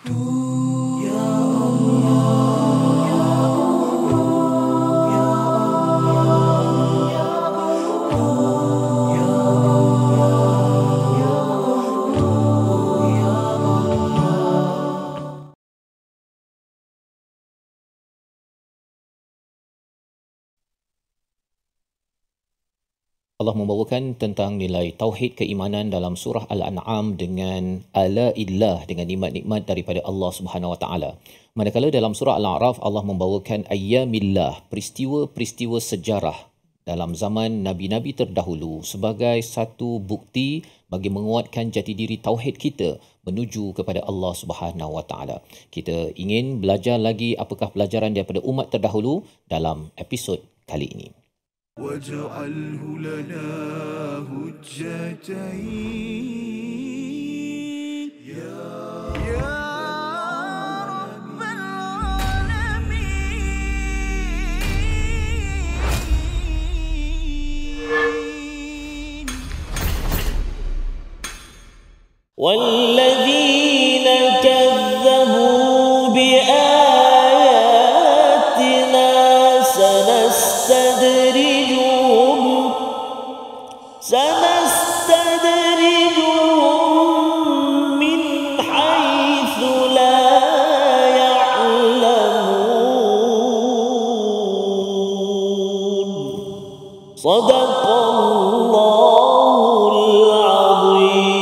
Allah membawakan tentang nilai tauhid keimanan dalam surah Al-An'am dengan ala-illah, dengan nikmat-nikmat daripada Allah Subhanahu Wa Taala. Manakala dalam surah Al-A'raf Allah membawakan ayyamillah, peristiwa-peristiwa sejarah dalam zaman nabi-nabi terdahulu sebagai satu bukti bagi menguatkan jati diri tauhid kita menuju kepada Allah Subhanahu Wa Taala. Kita ingin belajar lagi apakah pelajaran daripada umat terdahulu dalam episod kali ini. واجعله لنا هجتين يا رب العالمين والذين كذبوا بآياتنا سنستدرجهم من حيث لا يعلمون صدق الله العظيم.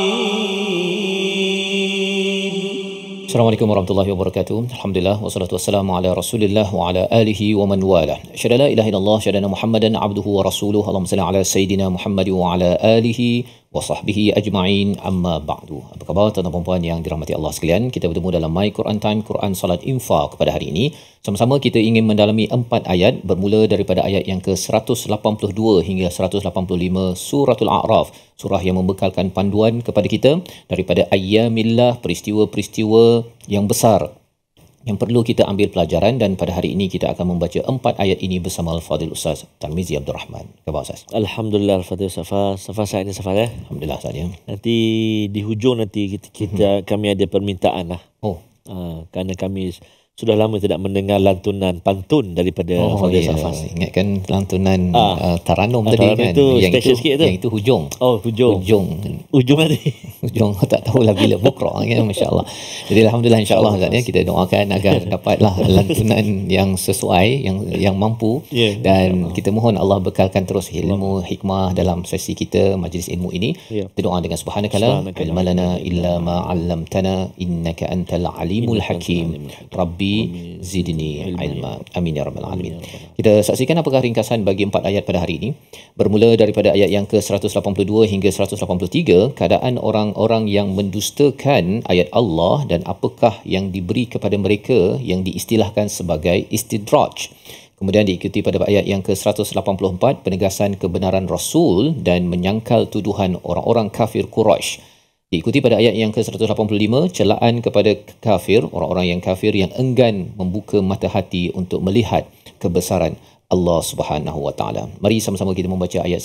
Assalamualaikum warahmatullahi wabarakatuh. Alhamdulillah wassalatu wassalamu ala Rasulillah wa ala alihi wa man walah. Asyhadu la ilaha illallah, asyhadu anna Muhammadan abduhu wa rasuluhu. Allahumma salli ala sayidina Muhammad wa ala alihi wa sahbihi ajma'in. Amma ba'du. Apa khabar tuan-tuan dan puan yang dirahmati Allah sekalian? Kita bertemu dalam My Quran Time, Quran Salat Infaq pada hari ini. Sama-sama kita ingin mendalami 4 ayat bermula daripada ayat yang ke-182 hingga 185 Suratul A'raf, surah yang membekalkan panduan kepada kita daripada ayyamillah, peristiwa-peristiwa yang besar yang perlu kita ambil pelajaran, dan pada hari ini kita akan membaca 4 ayat ini bersama Al-Fadhil Ustaz Tarmizi Abdul Rahman. Khabar Ustaz? Alhamdulillah Al-Fadhil Safa saya ni Safa ya. Alhamdulillah saja. Nanti di hujung nanti kita kami ada permintaan lah. Oh. Kerana kami sudah lama tidak mendengar lantunan pantun daripada Fadhil Safas. Ingatkan lantunan Taranum tadi kan. Itu yang special sikit tu. Yang itu hujung. Oh, hujung tadi. Hujung tak tahulah bila bukra kan, masya-Allah. Jadi alhamdulillah insya-Allah Ustaz ya, kita doakan agar dapatlah lantunan yang sesuai, yang mampu, dan kita mohon Allah bekalkan terus ilmu hikmah dalam sesi kita majlis ilmu ini. Kita doa dengan subhanakala ilma lana illa ma 'allamtana innaka antal alimul hakim. Rabbi zidni ilma. Amin ya rabbal alamin. Kita saksikan apakah ringkasan bagi 4 ayat pada hari ini. Bermula daripada ayat yang ke-182 hingga 183, keadaan orang-orang yang mendustakan ayat Allah dan apakah yang diberi kepada mereka yang diistilahkan sebagai istidraj. Kemudian diikuti pada ayat yang ke-184 penegasan kebenaran Rasul dan menyangkal tuduhan orang-orang kafir Quraisy. Diikuti pada ayat yang ke-185 celaan kepada kafir, orang-orang yang kafir yang enggan membuka mata hati untuk melihat kebesaran Allah Subhanahu Wa Taala. Mari sama-sama kita membaca ayat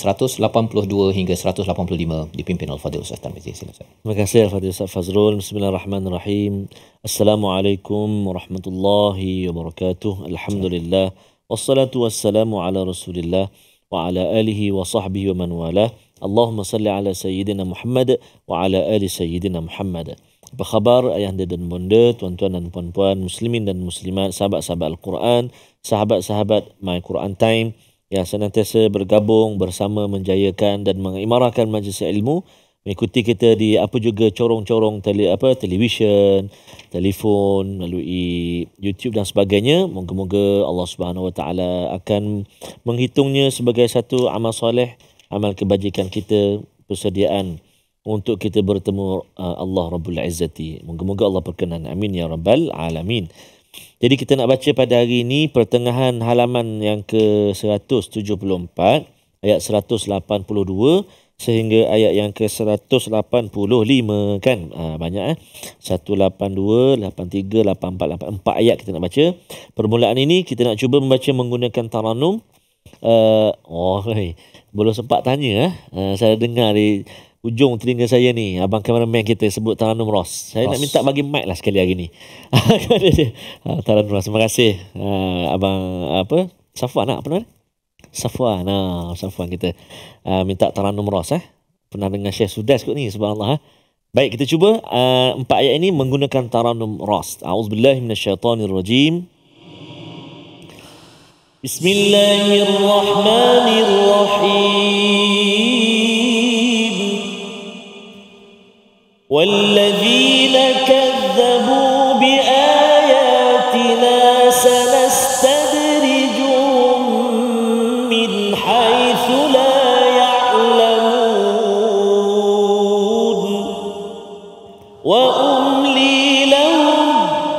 182 hingga 185 dipimpin Al-Fadhil Ustaz Tarmizi. Silakan. Terima kasih Al-Fadhil Ustaz Fazrul. Bismillahirrahmanirrahim. Assalamualaikum warahmatullahi wabarakatuh. Alhamdulillah wassalatu wassalamu ala Rasulillah wa ala alihi wa sahbihi wa man walah. Allahumma salli ala Sayyidina Muhammad wa ala ali Sayyidina Muhammad. Apa khabar ayahanda dan bonda, tuan-tuan dan puan-puan, muslimin dan muslimat, sahabat-sahabat Al-Quran, sahabat-sahabat My Quran Time yang senantiasa bergabung bersama menjayakan dan mengimarahkan majlis ilmu, mengikuti kita di apa juga corong-corong televisyen, telefon, melalui YouTube dan sebagainya. Moga-moga Allah Subhanahu Wa Taala akan menghitungnya sebagai satu amal soleh, amal kebajikan kita, persediaan untuk kita bertemu Allah Rabbul Izzati. Moga-moga Allah berkenan. Amin ya rabbal alamin. Jadi kita nak baca pada hari ini pertengahan halaman yang ke-174, ayat 182 sehingga ayat yang ke-185 kan. Banyak 182, 83, 84, 84 ayat kita nak baca. Permulaan ini kita nak cuba membaca menggunakan taranum. Belum sempat tanya saya dengar di hujung telinga saya ni, abang kameraman kita sebut Taranum Ros. Saya nak minta bagi mic lah sekali hari ni. Taranum Ros. Terima kasih abang Safwan apa nama? Safwan kita minta Taranum Ros Pernah dengar Syekh Sudas kot ni, subhanallah. Baik, kita cuba 4 ayat ini menggunakan Taranum Ros. A'udzubillahi minasyaitonirrajim. Bismillahirrahmanirrahim. Walladzina kadzabu biayatina sanastadrijuhum min haitsu la ya'lamun wa umli lahum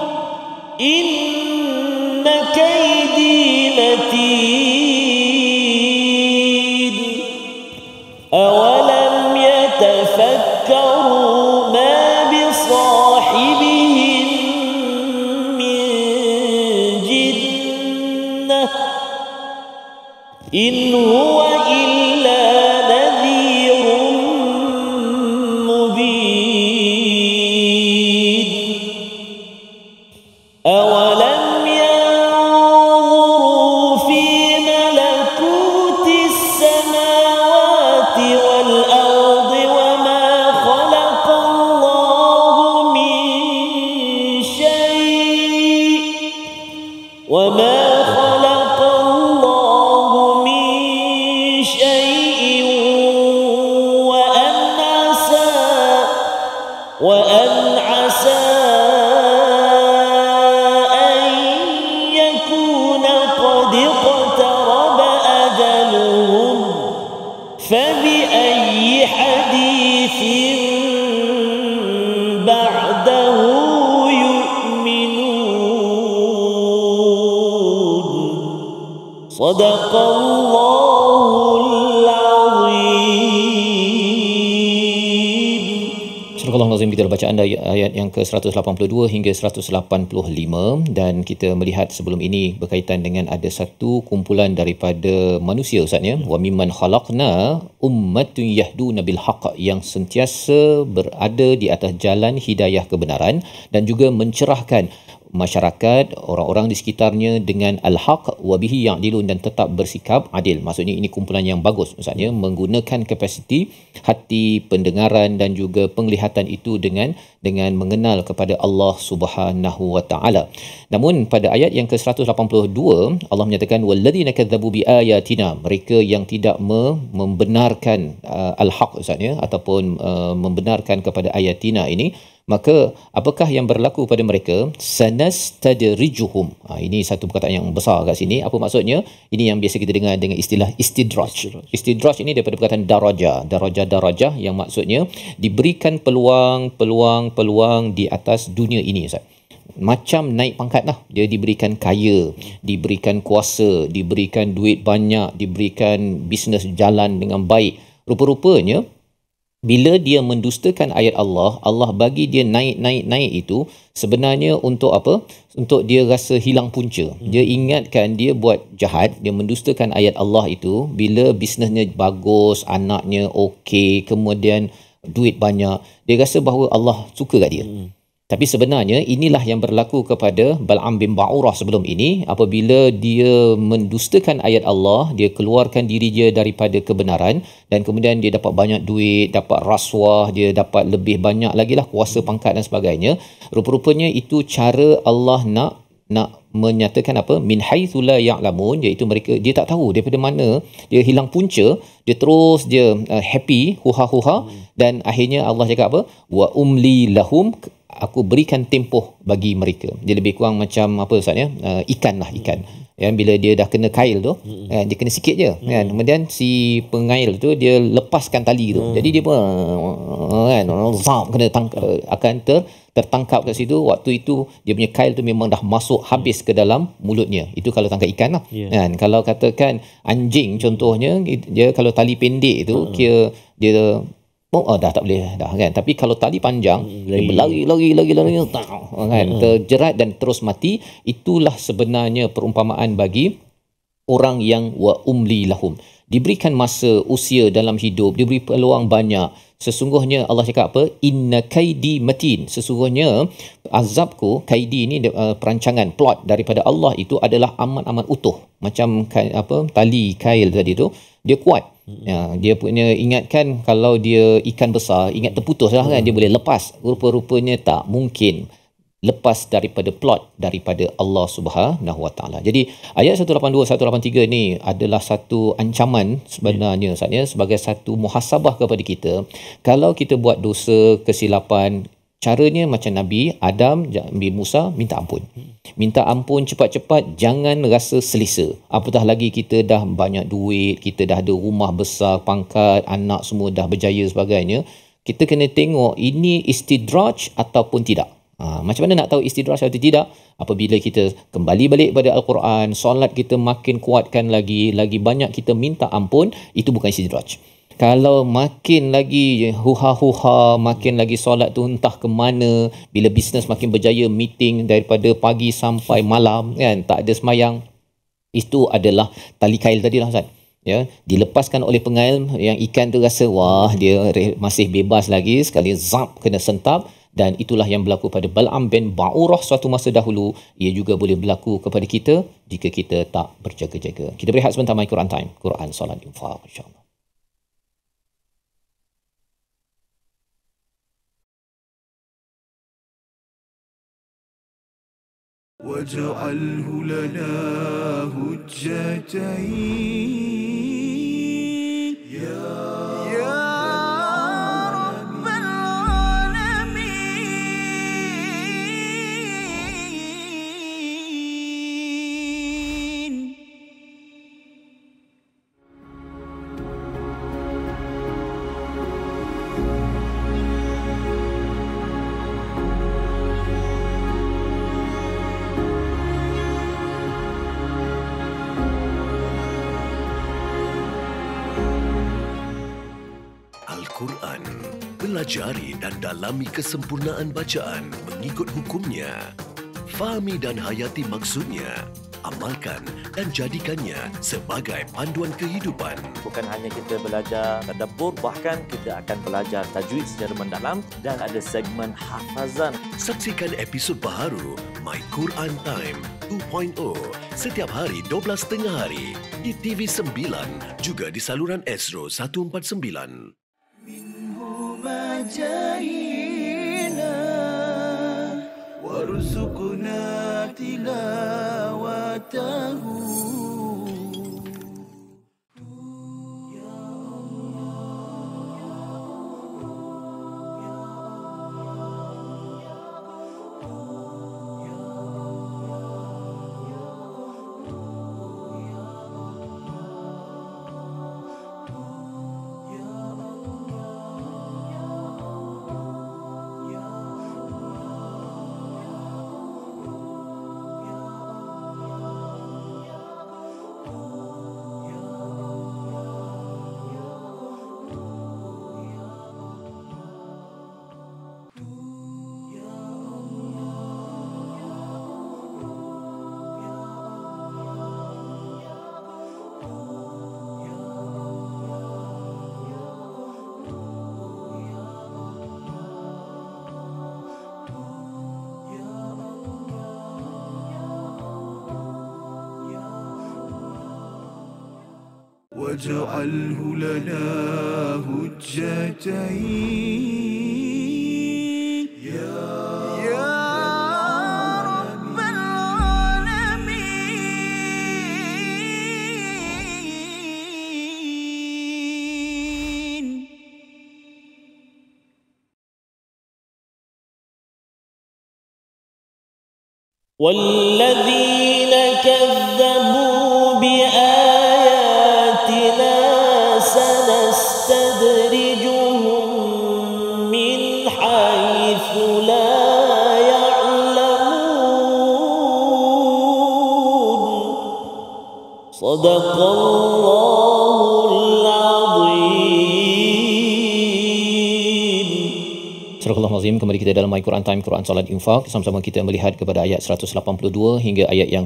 inna kaydi matin awalam yatafakkaru ma bisahibihim min jinnah in huwa illa nadhirun mubin awalam yanzuru fi malakutis samawati wal ardi wama khalaqa Allahu min syai' wama khalaqa Allahu min syai'in wa an asa an yakuna qad iqtaraba ajaluhum fabiayyi hadithin ba'dahu yu'minun. Sadaqallahul azim. Surah Al-Azim, kita bacaan ayat yang ke-182 hingga 185, dan kita melihat sebelum ini berkaitan dengan ada satu kumpulan daripada manusia, Ustaz ya, wa mimman khalaqna ummatun yahduna bil haqq, yang sentiasa berada di atas jalan hidayah kebenaran dan juga mencerahkan masyarakat, orang-orang di sekitarnya dengan al-haq wa bihi ya'dilun, dan tetap bersikap adil. Maksudnya ini kumpulan yang bagus, maksudnya menggunakan kapasiti hati, pendengaran dan juga penglihatan itu dengan mengenal kepada Allah Subhanahu wa taala. Namun pada ayat yang ke-182 Allah menyatakan walladzina kadzabu biayatina, mereka yang tidak membenarkan al-haq, maksudnya ataupun membenarkan kepada ayatina ini, maka apakah yang berlaku pada mereka? Sanastadrijuhum. Ini satu perkataan yang besar kat sini. Apa maksudnya? Ini yang biasa kita dengar dengan istilah istidraj. Istidraj ini daripada perkataan darajah, yang maksudnya diberikan peluang di atas dunia ini, Ustaz. Macam naik pangkat lah. Dia diberikan kaya, diberikan kuasa, diberikan duit banyak, diberikan bisnes jalan dengan baik. Rupa-rupanya bila dia mendustakan ayat Allah, Allah bagi dia naik itu sebenarnya untuk apa? Untuk dia rasa hilang punca. Dia ingatkan dia buat jahat, dia mendustakan ayat Allah itu, bila bisnesnya bagus, anaknya okey, kemudian duit banyak, dia rasa bahawa Allah suka kat dia. Tapi sebenarnya inilah yang berlaku kepada Bal'am bin Ba'urah sebelum ini. Apabila dia mendustakan ayat Allah, dia keluarkan diri dia daripada kebenaran, dan kemudian dia dapat banyak duit, dapat rasuah, dia dapat lebih banyak lagi lah kuasa pangkat dan sebagainya. Rupa-rupanya itu cara Allah nak menyatakan apa? Min haitsu la ya'lamun, iaitu mereka, dia tak tahu daripada mana dia hilang punca, dia terus dia happy, huha-huha, dan akhirnya Allah cakap apa? Wa umli lahum, aku berikan tempoh bagi mereka. Dia lebih kurang macam apa, Ustaz ya? Ikan. Yang bila dia dah kena kail tu, dia kena sikit je kan. Kemudian si pengail tu dia lepaskan tali tu. Jadi dia pun kan kena akan tertangkap kat situ. Waktu itu dia punya kail tu memang dah masuk habis ke dalam mulutnya. Itu kalau tangkap ikan lah. Kan, kalau katakan anjing contohnya, dia kalau tali pendek tu kira dia dah tak boleh dah kan. Tapi kalau tali panjang, dia berlari kan, terjerat dan terus mati. Itulah sebenarnya perumpamaan bagi orang yang wa umli lahum, diberikan masa usia dalam hidup, diberi peluang banyak. Sesungguhnya Allah cakap apa? Inna kaidi matin. Sesungguhnya azabku, kaidi ni perancangan, plot daripada Allah itu adalah amat-amat utuh. Macam tali kail tadi tu, dia kuat. Ya, dia punya, ingatkan kalau dia ikan besar, ingat terputus lah kan, dia boleh lepas. Rupa-rupanya tak mungkin lepas daripada plot daripada Allah Subhanahu Wa Taala. Jadi ayat 182 183 ni adalah satu ancaman sebenarnya sebagai satu muhasabah kepada kita. Kalau kita buat dosa, kesilapan, caranya macam Nabi Adam, Nabi Musa, minta ampun. Minta ampun cepat-cepat, jangan rasa selesa. Apatah lagi kita dah banyak duit, kita dah ada rumah besar, pangkat, anak semua dah berjaya sebagainya. Kita kena tengok ini istidraj ataupun tidak. Macam mana nak tahu istidraj atau tidak? Apabila kita kembali balik pada Al-Quran, solat kita makin kuatkan lagi banyak kita minta ampun, itu bukan istidraj. Kalau makin lagi huha-huha, makin lagi solat tu entah ke mana, bila bisnes makin berjaya, meeting daripada pagi sampai malam kan, tak ada semayang, itu adalah tali kail tadi lah Ustaz. Ya, dilepaskan oleh pengail, yang ikan tu rasa wah dia masih bebas lagi, sekali zap kena sentap. Dan itulah yang berlaku pada Bal'am bin Ba'urah suatu masa dahulu. Ia juga boleh berlaku kepada kita jika kita tak berjaga-jaga. Kita berehat sebentar, My Quran Time. Quran, Salat, Infaq, insyaAllah. واجعله لنا هجتين يا رب العالمين. Al-Quran. Pelajari dan dalami kesempurnaan bacaan mengikut hukumnya. Fahami dan hayati maksudnya. Amalkan dan jadikannya sebagai panduan kehidupan. Bukan hanya kita belajar tadabbur, bahkan kita akan belajar tajwid secara mendalam dan ada segmen hafazan. Saksikan episod baharu My Quran Time 2.0 setiap hari 12.30 hari di TV9 juga di saluran Astro 149. جاهنا وارزقنا تلاوته واجعله لنا هجتين يا رب العالمين. والذين كذبوا بآياتنا سنستدرجهم من حيث لا يعلمون. صدق الله العظيم. Astagfirullahalazim. Kembali kita dalam My Quran Time, Quran Salat Infak. Sama-sama kita melihat kepada ayat 182 hingga ayat yang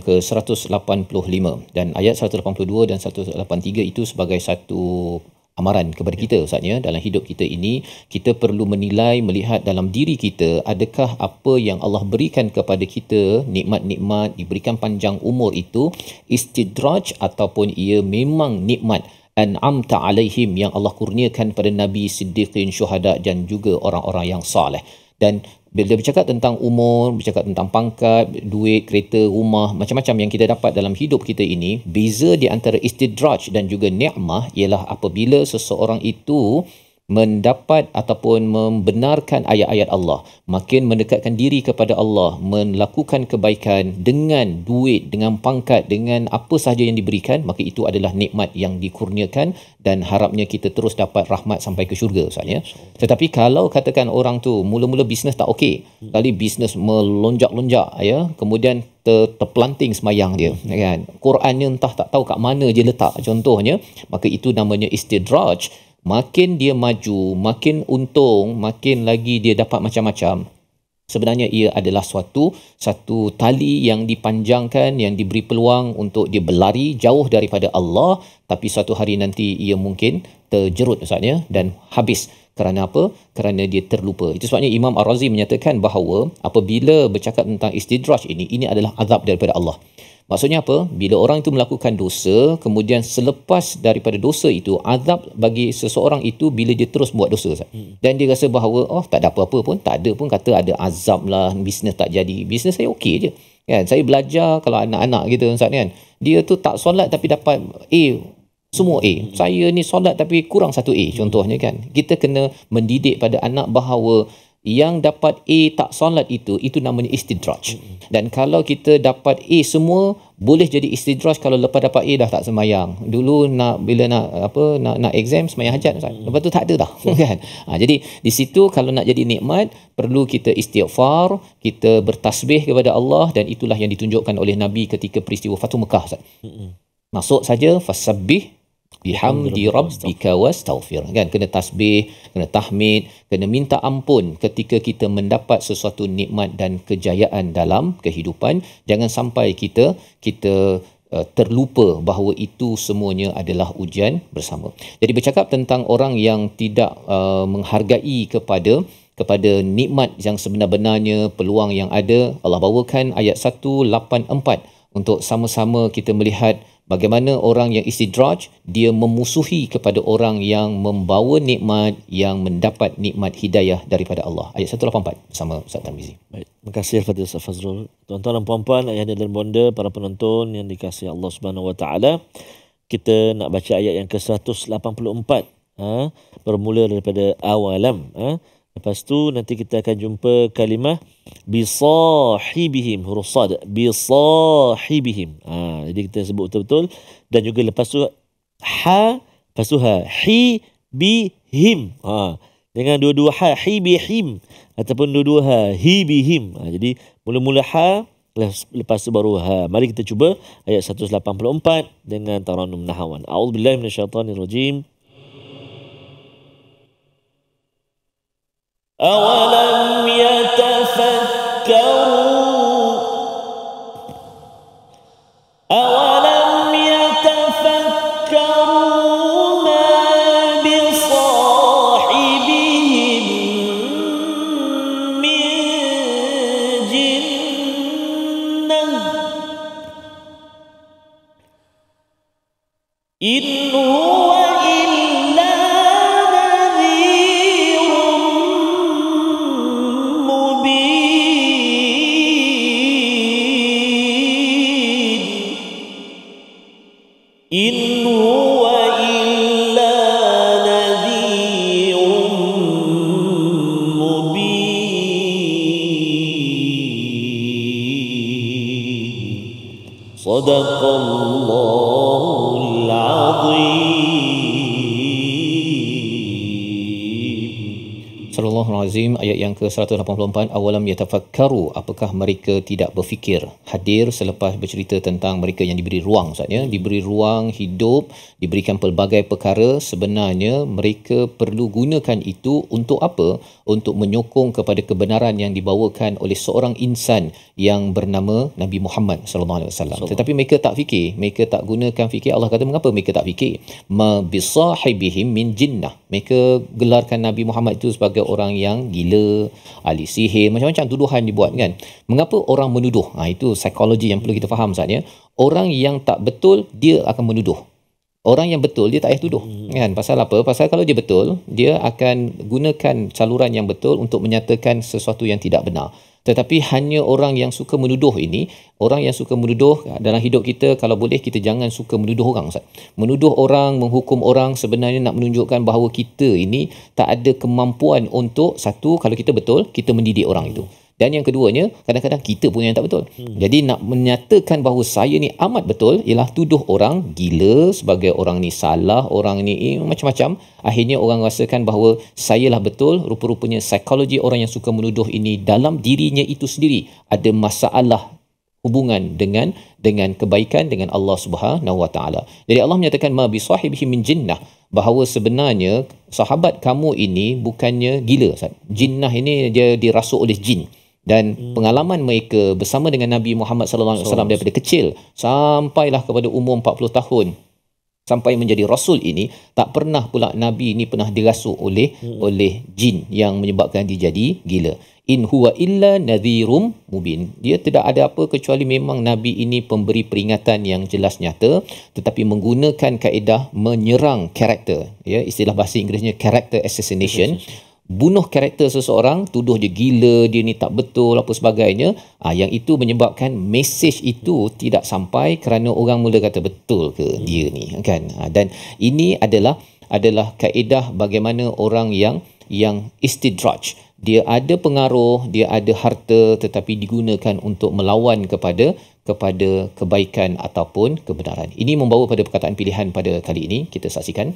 ke-185. Dan ayat 182 dan 183 itu sebagai satu amaran kepada kita Ustaz ya. Dalam hidup kita ini, kita perlu menilai, melihat dalam diri kita, adakah apa yang Allah berikan kepada kita, nikmat-nikmat, diberikan panjang umur itu istidraj ataupun ia memang nikmat an'amta alaihim yang Allah kurniakan pada Nabi, Siddiqin, Syuhada dan juga orang-orang yang soleh. Dan bila bercakap tentang umur, bercakap tentang pangkat, duit, kereta, rumah, macam-macam yang kita dapat dalam hidup kita ini, beza di antara istidraj dan juga ni'mah ialah apabila seseorang itu mendapat ataupun membenarkan ayat-ayat Allah, makin mendekatkan diri kepada Allah, melakukan kebaikan dengan duit, dengan pangkat, dengan apa sahaja yang diberikan, maka itu adalah nikmat yang dikurniakan dan harapnya kita terus dapat rahmat sampai ke syurga Ustaz ya. Tetapi kalau katakan orang tu mula-mula bisnes tak okey, kali bisnes melonjak-lonjak ya, kemudian terpelanting semayang dia kan, Qurannya entah tak tahu kat mana je letak contohnya, maka itu namanya istidraj. Makin dia maju, makin untung, makin lagi dia dapat macam-macam. Sebenarnya ia adalah satu tali yang dipanjangkan, yang diberi peluang untuk dia berlari jauh daripada Allah, tapi suatu hari nanti ia mungkin terjerut Ustaz ya, dan habis. Kerana apa? Kerana dia terlupa. Itu sebabnya Imam Ar-Razi menyatakan bahawa apabila bercakap tentang istidraj ini adalah azab daripada Allah. Maksudnya apa? Bila orang itu melakukan dosa, kemudian selepas daripada dosa itu, azab bagi seseorang itu bila dia terus buat dosa. Dan dia rasa bahawa, tak ada apa-apa pun, tak ada pun kata ada azab lah, bisnes tak jadi. Bisnes saya okey je. Kan? Saya belajar, kalau anak-anak kita Ustaz kan, dia tu tak solat tapi dapat A, semua A. Saya ni solat tapi kurang satu A contohnya kan. Kita kena mendidik pada anak bahawa yang dapat A tak solat itu namanya istidraj. Dan kalau kita dapat A semua, boleh jadi istidraj kalau lepas dapat A dah tak semayang. Dulu bila nak exam semayang hajat Ustaz. Lepas tu tak ada dah kan. Jadi di situ kalau nak jadi nikmat, perlu kita istighfar, kita bertasbih kepada Allah, dan itulah yang ditunjukkan oleh Nabi ketika peristiwa Fathu Mekah Ustaz. Masuk saja fasabbih bihamdi rabbika wastaghfir kan, kena tasbih, kena tahmid, kena minta ampun ketika kita mendapat sesuatu nikmat dan kejayaan dalam kehidupan. Jangan sampai kita terlupa bahawa itu semuanya adalah ujian bersama. Jadi bercakap tentang orang yang tidak menghargai kepada nikmat yang sebenar-benarnya, peluang yang ada, Allah bawakan ayat 184 untuk sama-sama kita melihat bagaimana orang yang istidraj, dia memusuhi kepada orang yang membawa nikmat, yang mendapat nikmat hidayah daripada Allah. Ayat 184 bersama Ustaz Tarmizi. Baik, terima kasih Fadil Ustaz Fazrul. Tuan-tuan dan puan-puan, ayahanda dan bonda, para penonton yang dikasihi Allah Subhanahu Wa Taala, kita nak baca ayat yang ke-184. Bermula daripada awalam. Lepas tu nanti kita akan jumpa kalimah bisahibihim, huruf sad, bisahibihim. Jadi kita sebut betul-betul. Dan juga lepas tu lepas tu hi bihim. Dengan dua-dua hi bihim ataupun dua-dua hi bihim. Jadi mula-mula lepas tu baru Mari kita cuba ayat 184 dengan taranum nahawan. A'udzubillahi minasyaitanirrajim. أولم يتفكروا ما بصاحبهم من جنة إن هو إن هو إلا نذير مبين صدق الله العظيم. Sallallahu Azim ayat yang ke-184, awalam yatafakkaru, apakah mereka tidak berfikir. Hadir selepas bercerita tentang mereka yang diberi ruang, maksudnya diberi ruang hidup, diberikan pelbagai perkara, sebenarnya mereka perlu gunakan itu untuk apa? Untuk menyokong kepada kebenaran yang dibawakan oleh seorang insan yang bernama Nabi Muhammad sallallahu alaihi wasallam. Tetapi mereka tak fikir, mereka tak gunakan fikir. Allah kata mengapa mereka tak fikir? Ma bisahibihim min jinnah. Mereka gelarkan Nabi Muhammad itu sebagai orang yang gila, ahli sihir, macam-macam tuduhan dibuat kan. Mengapa orang menuduh? Itu psikologi yang perlu kita faham saatnya. Orang yang tak betul dia akan menuduh. Orang yang betul dia tak payah tuduh kan. Pasal apa? Pasal kalau dia betul, dia akan gunakan saluran yang betul untuk menyatakan sesuatu yang tidak benar. Tetapi hanya orang yang suka menuduh ini, orang yang suka menuduh dalam hidup kita, kalau boleh kita jangan suka menuduh orang, Ustaz. Menuduh orang, menghukum orang sebenarnya nak menunjukkan bahawa kita ini tak ada kemampuan untuk, satu, kalau kita betul, kita mendidik orang itu. Dan yang keduanya, kadang-kadang kita pun yang tak betul. Jadi nak menyatakan bahawa saya ni amat betul ialah tuduh orang gila, sebagai orang ni salah, orang ni macam-macam. Akhirnya orang rasakan bahawa sayalah betul. Rupa-rupanya psikologi orang yang suka menuduh ini dalam dirinya itu sendiri ada masalah hubungan dengan kebaikan dengan Allah Subhanahu Wa Taala. Jadi Allah menyatakan ma bi sahibihi min jinnah, bahawa sebenarnya sahabat kamu ini bukannya gila. Jinnah ini dia dirasuk oleh jin. Dan pengalaman mereka bersama dengan Nabi Muhammad sallallahu alaihi wasallam daripada kecil sampailah kepada umur 40 tahun sampai menjadi rasul ini, tak pernah pula Nabi ini pernah dirasuk oleh jin yang menyebabkan dia jadi gila. In huwa illa nadhirum mubin. Dia tidak ada apa kecuali memang Nabi ini pemberi peringatan yang jelas nyata, tetapi menggunakan kaedah menyerang karakter, ya, istilah bahasa Inggerisnya character assassination. Bunuh karakter seseorang, tuduh dia gila, dia ni tak betul, apa sebagainya. Yang itu menyebabkan mesej itu tidak sampai kerana orang mula kata betul ke dia ni kan. Dan ini adalah kaedah bagaimana orang yang istidraj. Dia ada pengaruh, dia ada harta, tetapi digunakan untuk melawan kepada kebaikan ataupun kebenaran. Ini membawa pada perkataan pilihan pada kali ini, kita saksikan,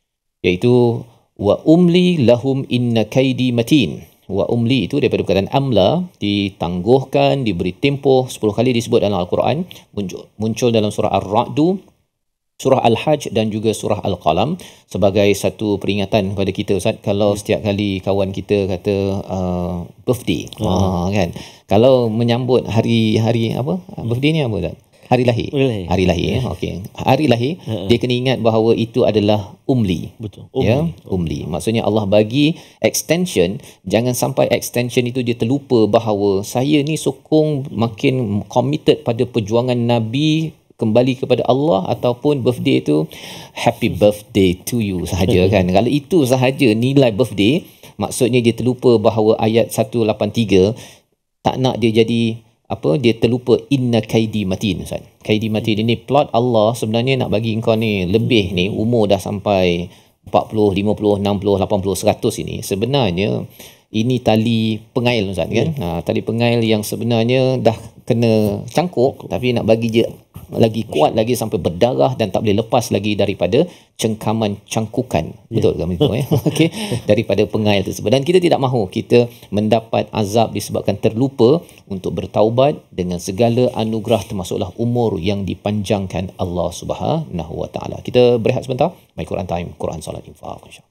iaitu wa umli lahum inna kaidi matin. Wa umli itu daripada perkataan amla, ditangguhkan, diberi tempoh. 10 kali disebut dalam Al-Quran, muncul dalam surah Ar-Ra'du, surah Al-Hajj dan juga surah Al-Qalam, sebagai satu peringatan kepada kita, Ustaz. Kalau setiap kali kawan kita kata birthday, kan, kalau menyambut hari apa, birthday ni apa, Ustaz? Hari lahir. Okey. Hari lahir, dia kena ingat bahawa itu adalah umli. Betul. Umli. Maksudnya Allah bagi extension, jangan sampai extension itu dia terlupa bahawa saya ni sokong makin committed pada perjuangan Nabi kembali kepada Allah, ataupun birthday itu happy birthday to you sahaja kan. Kalau itu sahaja nilai birthday, maksudnya dia terlupa bahawa ayat 183 tak nak dia jadi dia terlupa inna kaidi matin, Ustaz. Kaidi matin ini plot Allah sebenarnya nak bagi engkau ni lebih ni, umur dah sampai 40, 50, 60, 80, 100 ini. Sebenarnya ini tali pengail, Ustaz, kan. Tali pengail yang sebenarnya dah kena cangkuk, tapi nak bagi je lagi kuat lagi sampai berdarah dan tak boleh lepas lagi daripada cengkaman cangkukan. Betul ke begitu Okey, daripada pengail tersebut. Dan kita tidak mahu kita mendapat azab disebabkan terlupa untuk bertaubat dengan segala anugerah, termasuklah umur yang dipanjangkan Allah Subhanahu Wa Taala. Kita berehat sebentar. My Quran Time, Quran Salat Infaq, insya-Allah.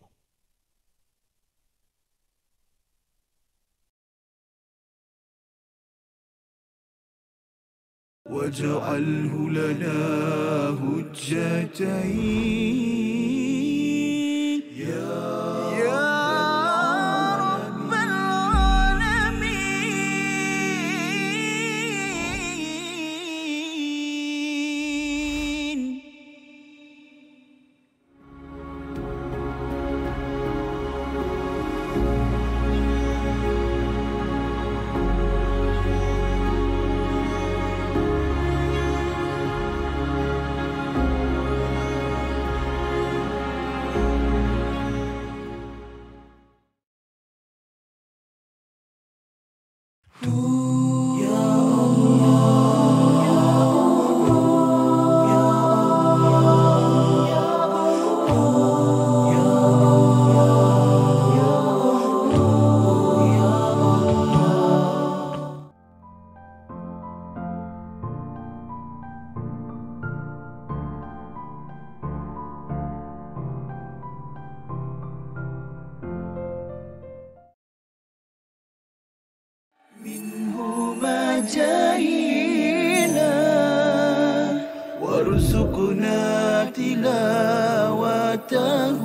واجعله لنا هجتين يا رب العالمين. جاهلا وارزقنا تلاوته.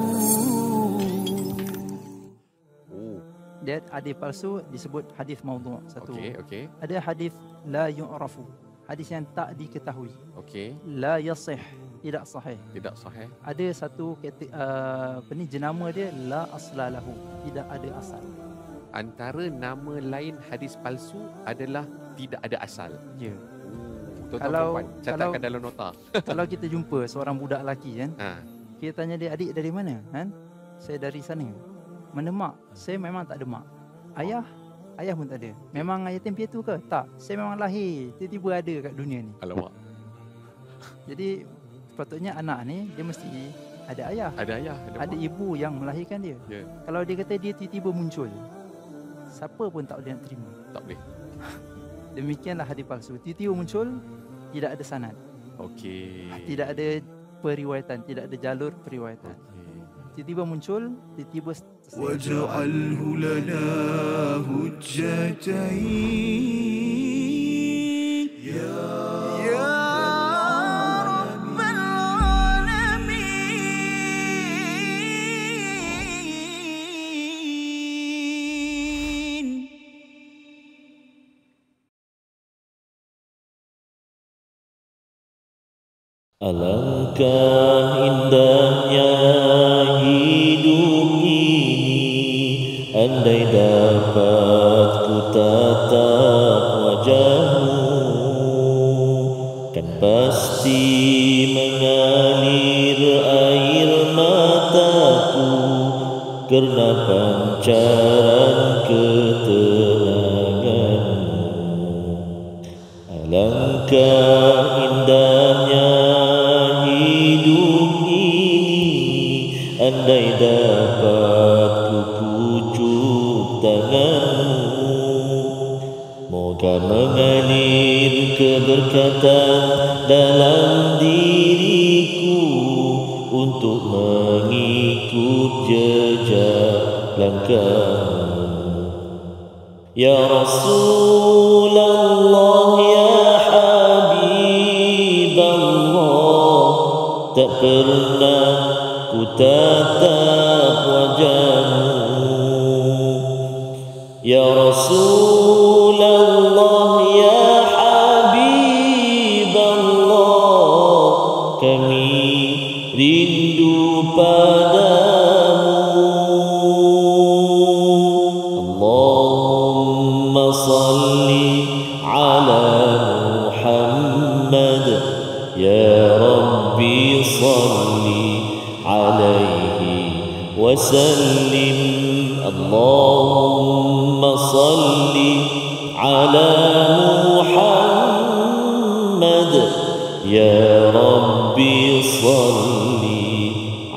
Dia hadis palsu disebut hadis maudhu'. Satu. Okey. Ada hadis la yu'rafu, hadis yang tak diketahui. Okey. La yasih, tidak sahih. Tidak sahih. Ada satu jenama dia la aslalahu, tidak ada asal. Antara nama lain hadis palsu adalah tidak ada asal. Ya. Tuan-tuan Kalau- puan, catatkan dalam nota. Kalau kita jumpa seorang budak lelaki kan, Ha. kita tanya dia, adik dari mana? Kan? Saya dari sana. Mana mak? Saya memang tak ada mak. Ayah? Ayah pun tak ada. Memang yatim piatu ke? Tak. Saya memang lahir, tiba-tiba ada kat dunia ni. Alamak. Jadi sepatutnya anak ni dia mesti ada ayah, Ada ayah, ada ada mak. ibu yang melahirkan dia. Ya, Kalau dia kata dia tiba-tiba muncul, siapa pun tak boleh nak terima. tak boleh. Demikianlah hadis palsu. Tiba-tiba muncul, tidak ada sanad, Okey. tidak ada periwayatan, tidak ada jalur periwayatan. Tiba-tiba muncul, tiba-tiba واجعله لنا هجتين يا رب العالمين. Alangkah indahnya hidup ini, andai dapat ku tatap wajahmu, kan pasti mengalir air mataku karena pancaran ketenanganmu. Alangkah indahnya hidup ini, andai dapat ku pucuk tanganmu. Moga mengalir keberkatan dalam diriku untuk mengikut jejak langkahmu. Ya Rasulullah, ya Habiballah, tak pernah ku tatap wajahmu. Ya Rasulullah, ya Habiballah, kami rindu padamu. Allahumma salli ala Muhammad, ya Rabbi salli alaihi wa sallim. Allahumma salli ala Muhammad, ya Rabbi salli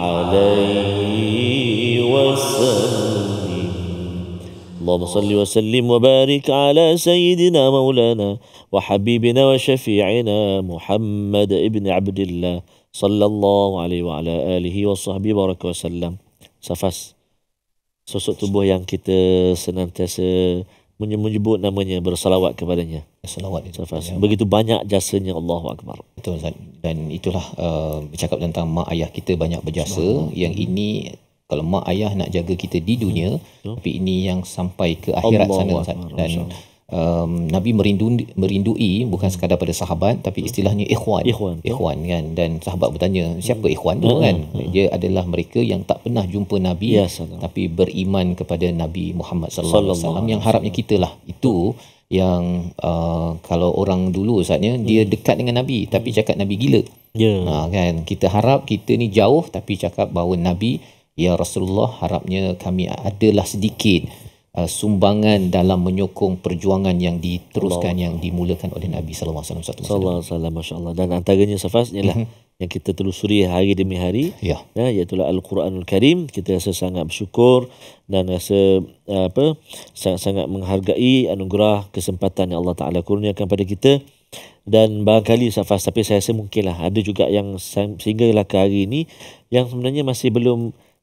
alaihi wa sallim. Allahumma salli wa sallim wa barik ala sayyidina maulana wa habibina wa syafi'ina Muhammad ibn Abdillah sallallahu alaihi wa ala alihi wa sahbihi baraka wa sallam. Safas, sosok tubuh yang kita senantiasa menyebut namanya, bersalawat kepadanya. Salawat itu. Safas, begitu banyak jasanya. Allahu Akbar. Betul Ustaz. Dan itulah bercakap tentang mak ayah kita banyak berjasa. Yang ini kalau mak ayah nak jaga kita di dunia, tapi ini yang sampai ke akhirat Allahu sana Ustaz. Akbar. Dan Nabi merindui bukan sekadar pada sahabat, tapi istilahnya ikhwan kan. Dan sahabat bertanya, siapa ikhwan tu kan? Dia adalah mereka yang tak pernah jumpa Nabi, tapi beriman kepada Nabi Muhammad sallallahu alaihi wasallam, yang harapnya kita lah itu yang kalau orang dulu Ustaznya dia dekat dengan Nabi tapi cakap Nabi gila. Kan kita harap kita ni jauh tapi cakap bahawa Nabi, ya Rasulullah, harapnya kami adalah sedikit sumbangan dalam menyokong perjuangan yang diteruskan, yang dimulakan oleh Nabi sallallahu alaihi wasallam. Masya-Allah. Dan antaranya Safas ialah yang kita telusuri hari demi hari, iaitu Al-Quranul Karim. Kita rasa sangat bersyukur dan rasa sangat menghargai anugerah kesempatan yang Allah Taala kurniakan pada kita. Dan barangkali Safas, tapi saya rasa mungkinlah ada juga yang sehinggalah ke hari ini yang sebenarnya masih belum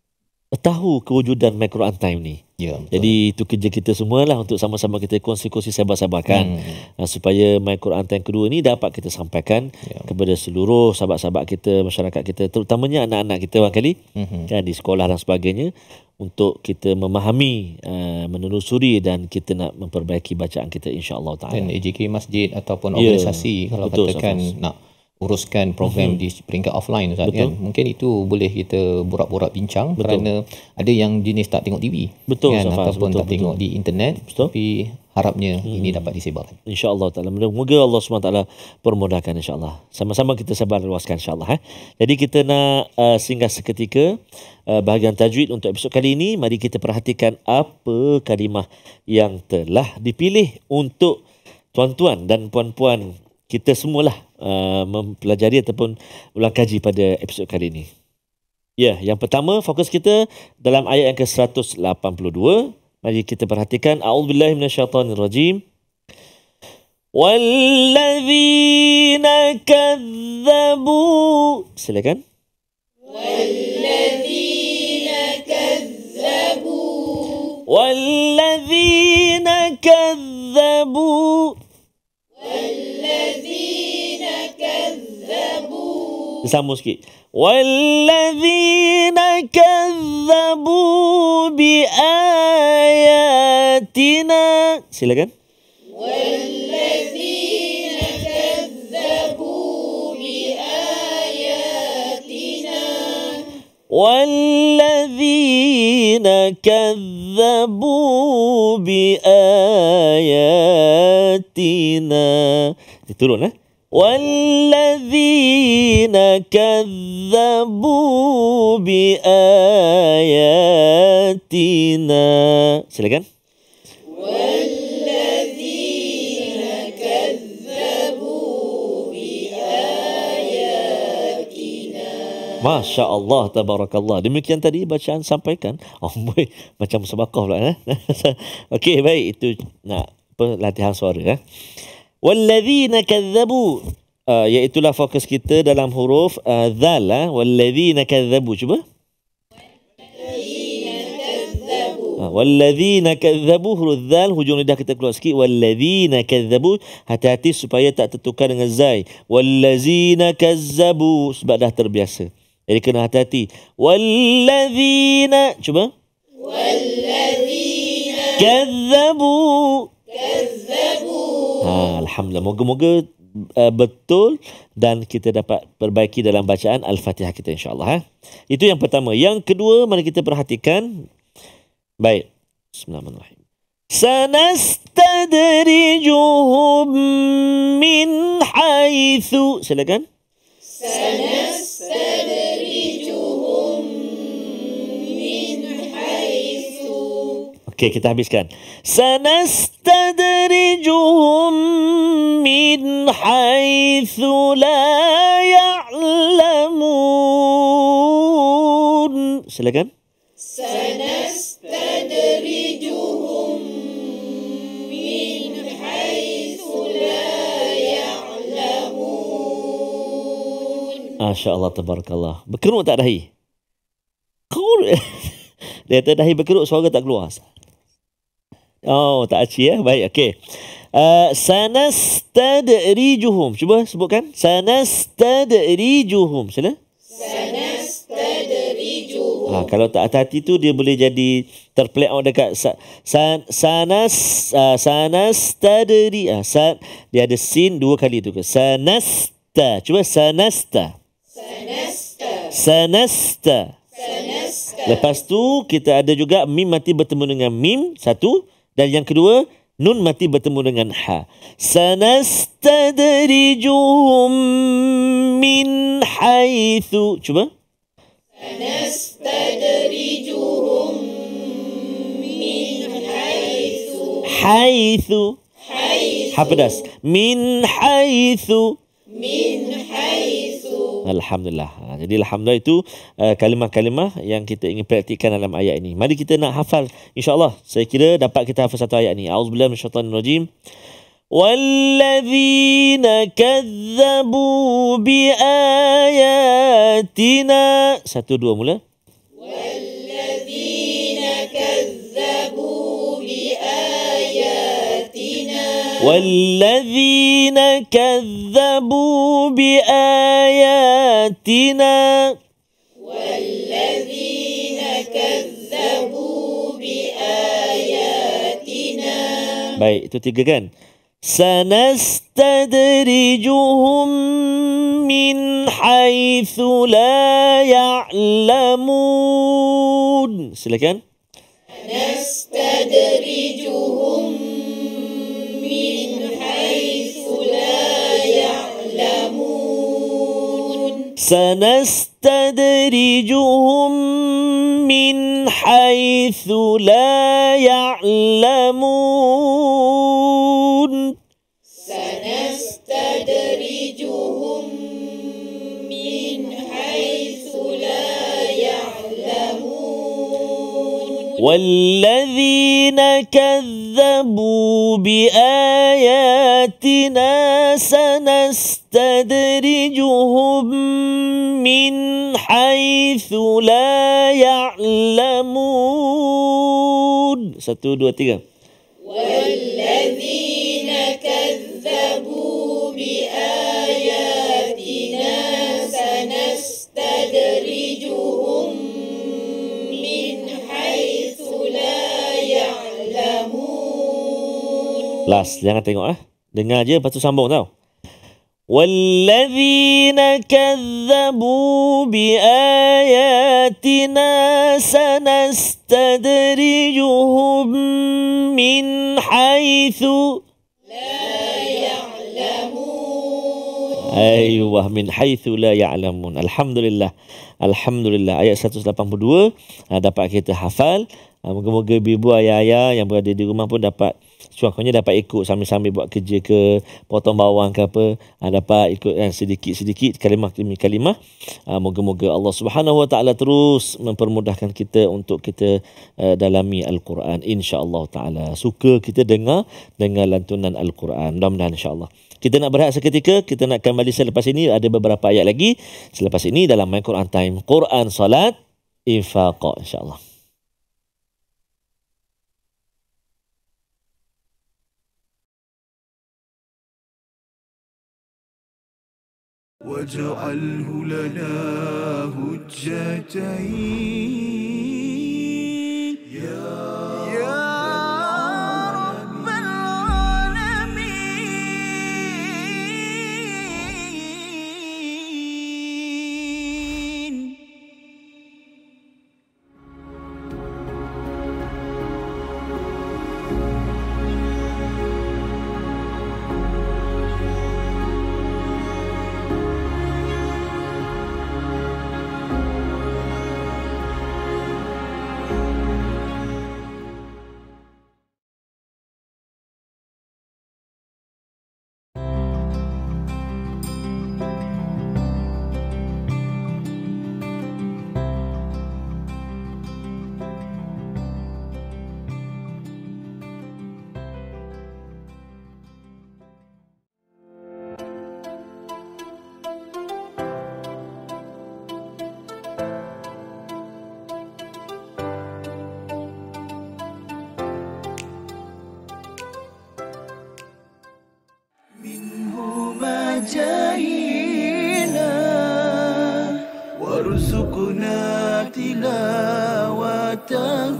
tahu kewujudan My Quran Time ni. Ya, betul. Jadi itu kerja kita semualah untuk sama-sama kita kongsi-kongsi sabar-sabarkan supaya My Quran Time kedua ni dapat kita sampaikan kepada seluruh sahabat-sahabat kita, masyarakat kita, terutamanya anak-anak kita barangkali kan di sekolah dan sebagainya, untuk kita memahami, menelusuri dan kita nak memperbaiki bacaan kita insya-Allah taala. Dan AJK masjid ataupun organisasi kalau betul, katakan nak uruskan program di peringkat offline Ustaz kan, mungkin itu boleh kita borak-borak bincang, kerana ada yang jenis tak tengok TV kan, ataupun tak tengok di internet, tapi harapnya ini dapat disebarkan insya-Allah taala. Moga Allah SWT permudahkan insya-Allah. Sama-sama kita sabar luaskan insya-Allah. Jadi kita nak singgah seketika bahagian tajwid untuk episod kali ini. Mari kita perhatikan apa kalimah yang telah dipilih untuk tuan-tuan dan puan-puan kita semualah mempelajari ataupun ulang kaji pada episod kali ini. Ya, yang pertama fokus kita dalam ayat yang ke-182. Mari kita perhatikan. A'udzubillahi minasyaitonirrajim. Walladzina kadzabu. Silakan. Walladzina kadzabu. Walladzina kadzabu. Walladzina kadzabu. Sambung sikit. Walladzina kadzabu biayatina. Silakan. Walladzina kadzabu biayatina. Walladzina kadzabu biayatina. Turun Walladzina kadzabu biayatina. Silakan. Walladzina kadzabu biayatina. Masya Allah, tabarakallah. Demikian tadi bacaan sampaikan. Oh boy, macam musabaqah pula. Okey, baik, itu nak latihan suara. Walladzina kadzabu, iaitulah fokus kita dalam huruf dzal. Walladzina kadzabu, cuba. Walladzina kadzabu, huruf dzal, hujung lidah kita keluar sikit. Walladzina kadzabu, hati-hati supaya tak tertukar dengan zai. Walladzina kadzabu, sebab dah terbiasa. Jadi kena hati-hati. Walladzina, cuba. Walladzina kadzabu. Alhamdulillah. Moga-moga betul dan kita dapat perbaiki dalam bacaan Al-Fatihah kita insya-Allah. Itu yang pertama. Yang kedua, mari kita perhatikan. Baik. Bismillahirrahmanirrahim. Sanastadrijuhum min haitsu. Silakan. Sanastadrijuhum min haitsu. Okey, kita habiskan. Sanastadrijuhum min haitsu la ya'lamun. Silakan. Sanastadrijuhum min haitsu la ya'lamun. Masya-Allah, tabarakallah. Berkerut tak dahi? Kerut. Dia kata dahi berkerut, suara tak keluar. Oh, tak aci ya. Baik, okey. Sanastadrijuhum. Cuba sebutkan. Sanastadrijuhum. Sila. Sanastadrijuhum. Kalau tak hati-hati tu dia boleh jadi terplek dekat sanastadri. Dia ada sin dua kali tu ke. Sanasta. Cuba sanasta. Sanasta. Lepas tu kita ada juga mim mati bertemu dengan mim satu, dan yang kedua nun mati bertemu dengan ha. Sanastadrijuhum min haitsu. Cuba. Sanastadrijuhum min haitsu. Haitsu. Ha pedas. Min haitsu. Min haitsu. Alhamdulillah. Jadi alhamdulillah itu kalimah-kalimah yang kita ingin praktikkan dalam ayat ini. Mari kita nak hafal insya-Allah. Saya kira dapat kita hafal satu ayat ini. A'udzubillahi minasyaitonirrajim. Walladzina kadzabu biayatina. 1 2 mula. Walladzina والذين كذبوا بآياتنا Baik, itu 3 kan? Sanastadrijuhum min haitsu la ya'lamun. Silakan. Sanastadrijuhum min haitsu la ya'lamun. والذين كذبوا بآياتنا سنستدرجهم من حيث لا يعلمون. 1, 2, 3. والذين كذبوا بآياتنا سنستدرجهم من حيث لا يعلمون. Last, jangan tengok dengar je lepas tu sambung tau. والذين كذبوا بآياتنا سنستدرجهم من حيث لا يعلمون. أيوة من حيث لا يعلمون. Alhamdulillah. Alhamdulillah. Ayat 182 dapat kita hafal. Moga-moga ibu ayah-ayah yang berada di rumah pun dapat contohnya dapat ikut sambil-sambil buat kerja ke, potong bawang ke apa, dapat ikut sedikit-sedikit kalimah demi kalimah. Moga-moga Allah Subhanahu Wa Taala terus mempermudahkan kita untuk kita dalami Al-Quran, insya-Allah taala. Suka kita dengar lantunan Al-Quran. Mudah-mudahan insya-Allah. Kita nak berehat seketika, kita nak kembali selepas ini, ada beberapa ayat lagi selepas ini dalam My Quran Time, Quran, Salat, Infaq, insya-Allah. واجعله لنا هجتين يا رب العالمين. جاهينا وارزقنا تلاوته.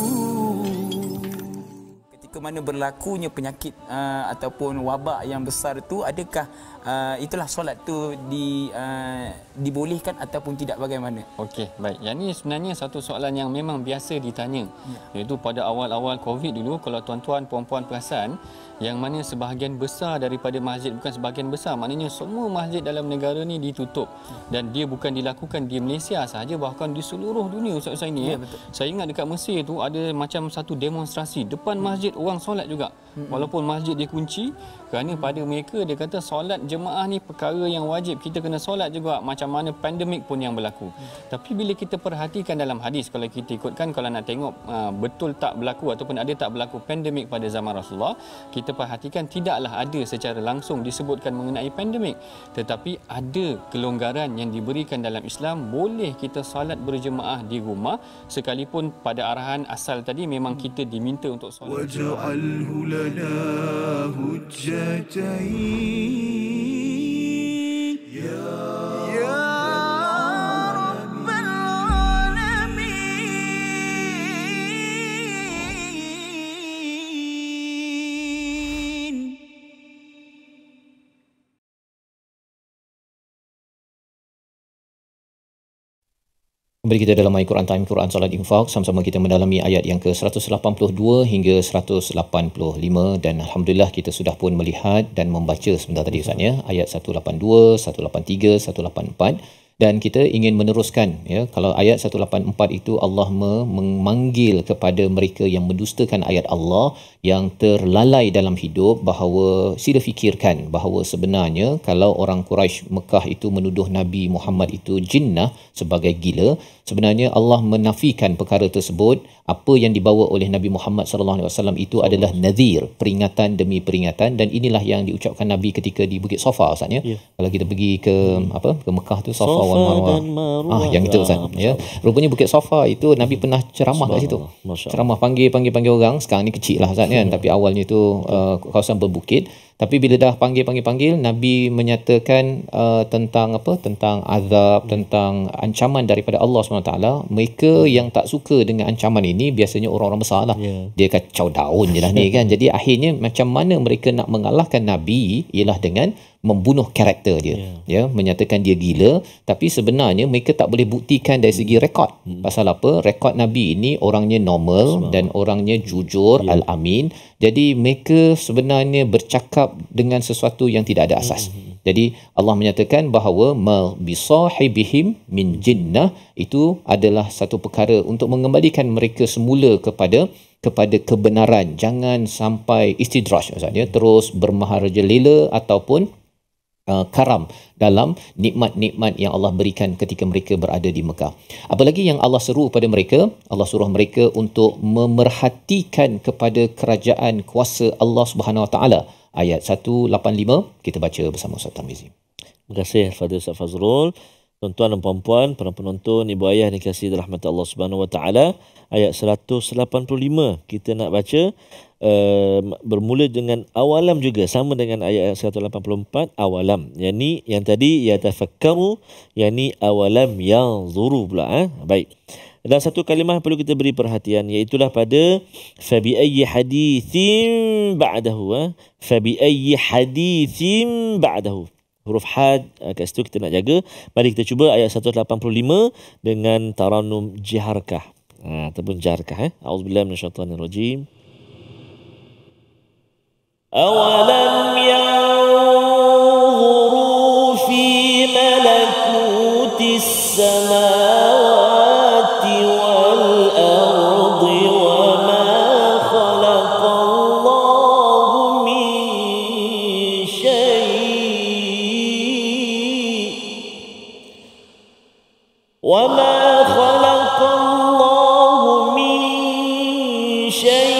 Ketika mana berlakunya penyakit ataupun wabak yang besar itu, adakah itulah solat tu dibolehkan ataupun tidak, bagaimana? Okey, baik. Yang ni sebenarnya satu soalan yang memang biasa ditanya. Iaitu pada awal-awal Covid dulu, kalau tuan-tuan puan-puan perasan, yang mana sebahagian besar daripada masjid, bukan sebahagian besar, maknanya semua masjid dalam negara ni ditutup. Dan dia bukan dilakukan di Malaysia sahaja, bahkan di seluruh dunia ustaz-ustaz ini. Saya ingat dekat Mesir tu ada macam satu demonstrasi depan masjid, orang solat juga. Walaupun masjid dikunci, kerana pada mereka dia kata solat jemaah ni perkara yang wajib, kita kena solat juga macam mana pandemik pun yang berlaku. Tapi bila kita perhatikan dalam hadis, kalau kita ikutkan, kalau nak tengok betul tak berlaku ataupun ada tak berlaku pandemik pada zaman Rasulullah, kita perhatikan tidaklah ada secara langsung disebutkan mengenai pandemik, tetapi ada kelonggaran yang diberikan dalam Islam. Boleh kita salat berjemaah di rumah, sekalipun pada arahan asal tadi memang kita diminta untuk solat. لنا هجتين يا رب العالمين. Kembali kita dalam My Quran Time, Quran Salat Infak. Sama-sama kita mendalami ayat yang ke-182 hingga 185 dan Alhamdulillah kita sudah pun melihat dan membaca sebentar tadi Ustaz ya, ayat 182, 183, 184 dan kita ingin meneruskan ya. Kalau ayat 184 itu Allah memanggil kepada mereka yang mendustakan ayat Allah, yang terlalai dalam hidup, bahawa sila fikirkan bahawa sebenarnya kalau orang Quraisy Mekah itu menuduh Nabi Muhammad itu jinnah sebagai gila, sebenarnya Allah menafikan perkara tersebut. Apa yang dibawa oleh Nabi Muhammad sallallahu alaihi wasallam itu adalah nadhir, peringatan demi peringatan, dan inilah yang diucapkan Nabi ketika di Bukit Safa Ustaz ya. Kalau kita pergi ke ke Mekah tu Safa wal Marwah. Yang itu Ustaz ya. Rupanya Bukit Safa itu Nabi pernah ceramah kat situ. Ceramah panggil orang, sekarang ni kecil lah Ustaz kan, tapi awalnya itu kawasan berbukit. Tapi bila dah panggil Nabi menyatakan tentang tentang azab, tentang ancaman daripada Allah SWT. Mereka yang tak suka dengan ancaman ini biasanya orang-orang besar lah. Dia kacau daun je lah ni kan. Jadi akhirnya macam mana mereka nak mengalahkan Nabi ialah dengan membunuh karakter dia. Ya, menyatakan dia gila, tapi sebenarnya mereka tak boleh buktikan dari segi rekod. Pasal apa? Rekod Nabi ini orangnya normal dan orangnya jujur, al-amin. Jadi mereka sebenarnya bercakap dengan sesuatu yang tidak ada asas. Jadi Allah menyatakan bahawa ma bisahibihim min jinnah itu adalah satu perkara untuk mengembalikan mereka semula kepada kebenaran. Jangan sampai istidraj Ustaz ya, terus bermaharajalela ataupun karam dalam nikmat-nikmat yang Allah berikan ketika mereka berada di Mekah. Apalagi yang Allah seru pada mereka, Allah suruh mereka untuk memerhatikan kepada kerajaan kuasa Allah Subhanahu Wa Taala. Ayat 185 kita baca bersama Ustaz Tarmizi. Terima kasih Fadil Ustaz Fazrul. Tuan-tuan dan puan-puan, para penonton, ibu ayah yang dikasihi rahmat Allah Subhanahu Wa Taala, ayat 185 kita nak baca. Bermula dengan awalam juga, sama dengan ayat 184 awalam, yakni yang tadi yatafakkaru, yakni awalam yanzuru pula. Baik, dan satu kalimah perlu kita beri perhatian, iaitulah pada fabi ayyi hadithin ba'dahu. Fabi ayyi hadithin ba'dahu, huruf had kat situ kita nak jaga. Mari kita cuba ayat 185 dengan taranum jiharkah ataupun jarkah. A'udzubillahi minasyaitanirrajim. أَوَلَمْ يَنظُرُوا فِي مَلَكُوتِ السَّمَاوَاتِ وَالْأَرْضِ وَمَا خَلَقَ اللَّهُ مِنْ شَيْءٍ وَمَا خَلَقَ اللَّهُ مِنْ شَيْءٍ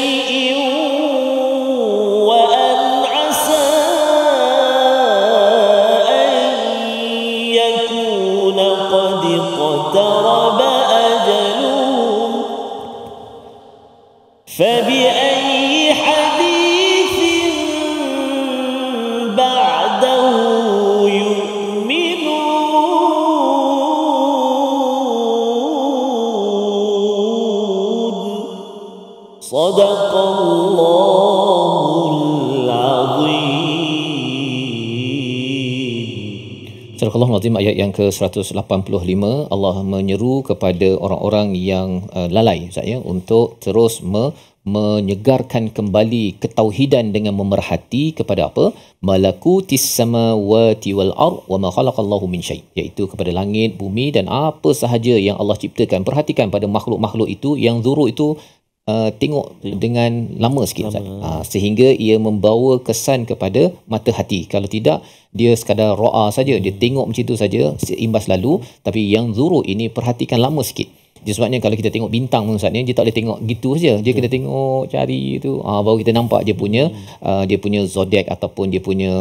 فبأي حديث بعده يؤمنون صدق الله العظيم. Surah Al-Azim ayat yang ke-185, Allah menyeru kepada orang-orang yang lalai saya untuk terus menyegarkan kembali ketauhidan dengan memerhati kepada apa? Malakutis samawati wal ard wa ma khalaqallahu min syai', iaitu kepada langit, bumi dan apa sahaja yang Allah ciptakan. Perhatikan pada makhluk-makhluk itu, yang zuru itu tengok dengan lama sikit sehingga ia membawa kesan kepada mata hati. Kalau tidak, dia sekadar ro'a saja, dia tengok macam itu saja, seimbas lalu. Tapi yang zuru ini perhatikan lama sikit. Jadi sebabnya kalau kita tengok bintang pun Ustaz ni, dia tak boleh tengok gitu saja. Dia kena tengok cari tu, baru kita nampak dia punya zodiak ataupun dia punya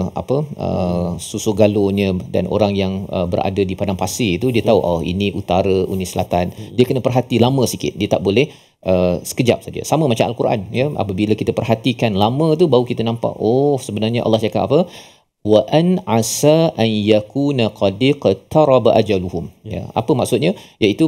susu galonya. Dan orang yang berada di padang pasir tu, dia tahu ini utara, ini selatan. Dia kena perhati lama sikit. Dia tak boleh sekejap saja. Sama macam Al-Quran ya, apabila kita perhatikan lama tu baru kita nampak sebenarnya Allah cakap apa, wa an asa an yakuna qad iqtaraba ajaluhum. Ya, apa maksudnya? Iaitu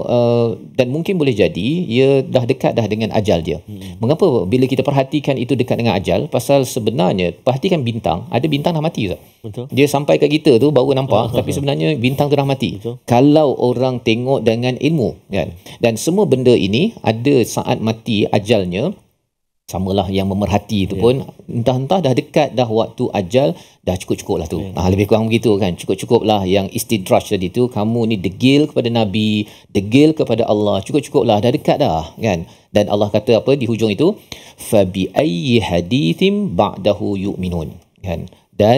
dan mungkin boleh jadi ia dah dekat dah dengan ajal dia. Mengapa bila kita perhatikan itu dekat dengan ajal? Pasal sebenarnya perhatikan bintang, ada bintang dah mati Ustaz. Betul. Dia sampai kat kita tu baru nampak tapi sebenarnya bintang tu dah mati. Betul. Kalau orang tengok dengan ilmu kan. Dan semua benda ini ada saat mati ajalnya. Samalah yang memerhati itu pun entah-entah dah dekat dah waktu ajal, dah cukup-cukup lah tu. Lebih kurang begitu kan. Cukup-cukup lah yang istidraj tadi tu, kamu ni degil kepada Nabi, degil kepada Allah, cukup-cukup lah, dah dekat dah kan. Dan Allah kata apa di hujung itu, fabi ayyi hadithin ba'dahu yu'minun kan. Dan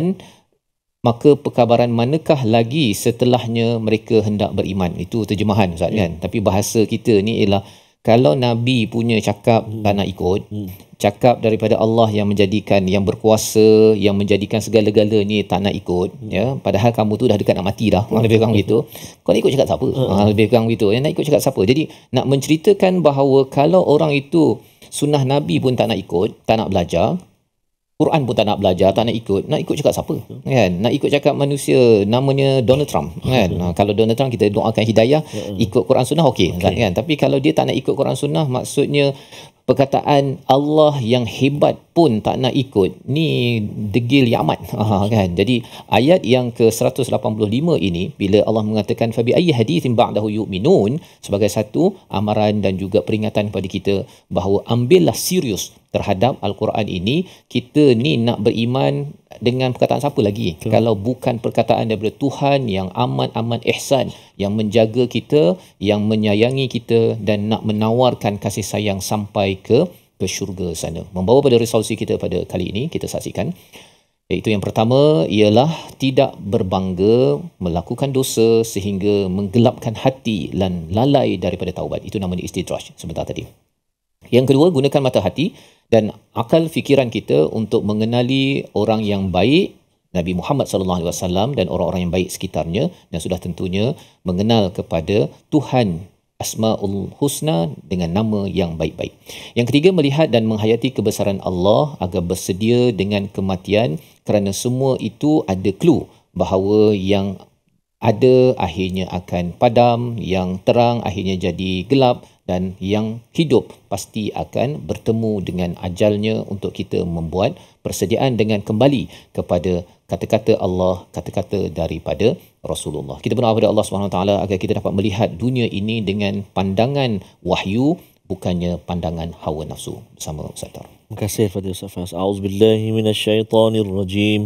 maka perkabaran manakah lagi setelahnya mereka hendak beriman. Itu terjemahan Ustaz kan. Tapi bahasa kita ni ialah kalau Nabi punya cakap tak nak ikut, cakap daripada Allah yang menjadikan, yang berkuasa, yang menjadikan segala-gala ni tak nak ikut, ya, padahal kamu tu dah dekat nak mati dah, lebih kurang gitu. Kau nak ikut cakap siapa? Lebih kurang gitu. Yang nak ikut cakap siapa? Jadi nak menceritakan bahawa kalau orang itu sunnah Nabi pun tak nak ikut, tak nak belajar, Quran pun tak nak belajar, tak nak ikut cakap siapa kan? Nak ikut cakap manusia namanya Donald Trump kan. Kalau Donald Trump kita doakan hidayah, ikut Quran sunnah okey kan. Tapi kalau dia tak nak ikut Quran sunnah, maksudnya perkataan Allah yang hebat pun tak nak ikut, ni degil yang amat kan. Jadi ayat yang ke-185 ini bila Allah mengatakan fabi ayyi hadithin ba'dahu yu'minun, sebagai satu amaran dan juga peringatan kepada kita bahawa ambillah serius terhadap Al-Quran ini. Kita ni nak beriman dengan perkataan siapa lagi kalau bukan perkataan daripada Tuhan yang amat-amat ihsan, yang menjaga kita, yang menyayangi kita dan nak menawarkan kasih sayang sampai ke syurga sana. Membawa pada resolusi kita pada kali ini, kita saksikan iaitu yang pertama ialah tidak berbangga melakukan dosa sehingga menggelapkan hati dan lalai daripada taubat. Itu namanya istidraj sebentar tadi. Yang kedua, gunakan mata hati dan akal fikiran kita untuk mengenali orang yang baik, Nabi Muhammad sallallahu alaihi wasallam dan orang-orang yang baik sekitarnya, dan sudah tentunya mengenal kepada Tuhan Asmaul Husna dengan nama yang baik-baik. Yang ketiga, melihat dan menghayati kebesaran Allah agar bersedia dengan kematian, kerana semua itu ada clue bahawa yang ada akhirnya akan padam, yang terang akhirnya jadi gelap, dan yang hidup pasti akan bertemu dengan ajalnya untuk kita membuat persediaan dengan kembali kepada kata-kata Allah, kata-kata daripada Rasulullah. Kita berdoa kepada Allah SWT agar kita dapat melihat dunia ini dengan pandangan wahyu, bukannya pandangan hawa nafsu. Bersama Ustaz Tar. Terima kasih Fadil Ustaz Fas. A'udzubillahi minasyaitonirrajim.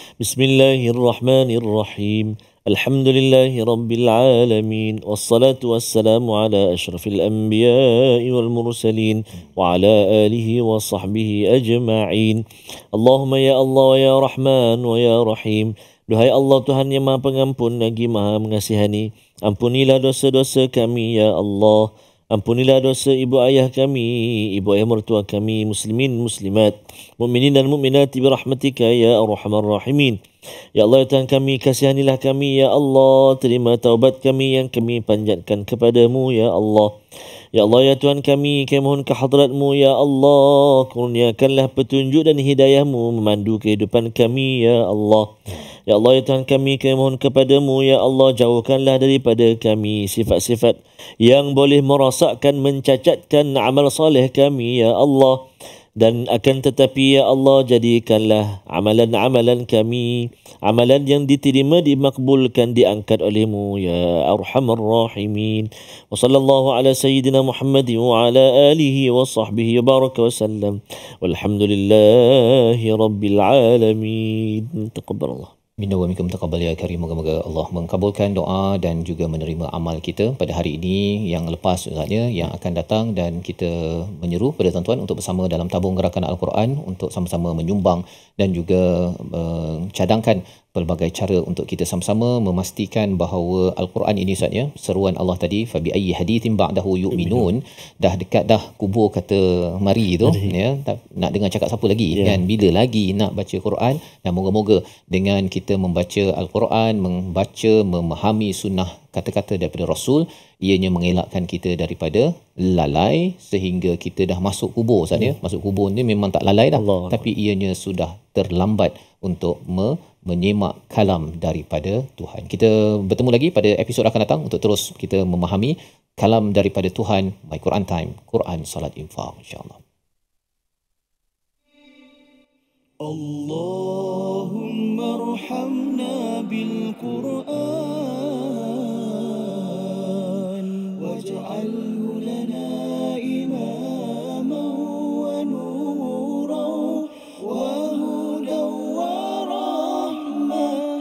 Bismillahirrahmanirrahim. Alhamdulillahi Rabbil Alamin. Wassalatu wassalamu ala ashrafil anbiya'i wal mursalin wa ala alihi wa sahbihi ajma'in. Allahumma ya Allah ya Rahman wa ya Rahim. Duhai Allah Tuhan yang Maha Pengampun lagi Maha Mengasihani, ampunilah dosa-dosa kami ya Allah. Ampunilah dosa ibu ayah kami, ibu ayah mertua kami, muslimin muslimat, mukminin dan mukminat bi rahmatika ya arhamar rahimin. Ya Allah ya Tuhan kami, kasihanilah kami ya Allah, terima taubat kami yang kami panjatkan kepadamu ya Allah. Ya Allah ya Tuhan kami mohon ke hadratmu ya Allah, kurniakanlah petunjuk dan hidayahmu memandu kehidupan kami ya Allah. Ya Allah ya Tuhan kami mohon kepadamu ya Allah, jauhkanlah daripada kami sifat-sifat yang boleh merosakkan, mencacatkan amal soleh kami ya Allah. Dan akan tetapi ya Allah, jadikanlah amalan-amalan kami amalan yang diterima, dimakbulkan, diangkat olehmu ya arhamar rahimin. Wa sallallahu ala sayyidina Muhammad wa ala alihi wa sahbihi wa baraka wa sallam. Walhamdulillahi rabbil alamin. Taqabbalallah minna wa minkum taqabbal ya karim. Moga-moga Allah mengkabulkan doa dan juga menerima amal kita pada hari ini, yang lepas sebenarnya, yang akan datang, dan kita menyeru pada tuan-tuan untuk bersama dalam tabung gerakan Al-Quran untuk sama-sama menyumbang dan juga cadangkan pelbagai cara untuk kita sama-sama memastikan bahawa Al-Quran ini Ustaz ya, seruan Allah tadi, fa bi ayyi hadithin ba'dahu yu'minun, dah dekat dah kubur kata mari tu ya, nak dengar cakap siapa lagi kan, bila lagi nak baca Quran. Dan moga-moga dengan kita membaca Al-Quran, memahami sunnah kata-kata daripada Rasul, ianya mengelakkan kita daripada lalai sehingga kita dah masuk kubur Ustaz ya. Masuk kubur ni memang tak lalai dah, tapi ianya sudah terlambat untuk menyemak kalam daripada Tuhan. Kita bertemu lagi pada episod akan datang untuk terus kita memahami kalam daripada Tuhan. My Quran Time, Quran, Salat, Infak, insya-Allah. Allahumma arhamna bil Quran waj'alhu lana imaman wa nuran wa hudan wa rahmah.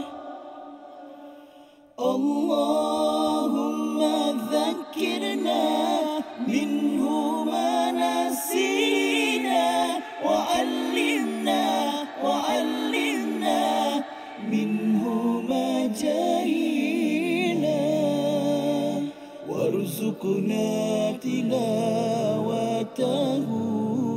Allahumma dhakkirna minhu ma nasina wa 'allimna minhu ma jahilna warzuqna tilawatahu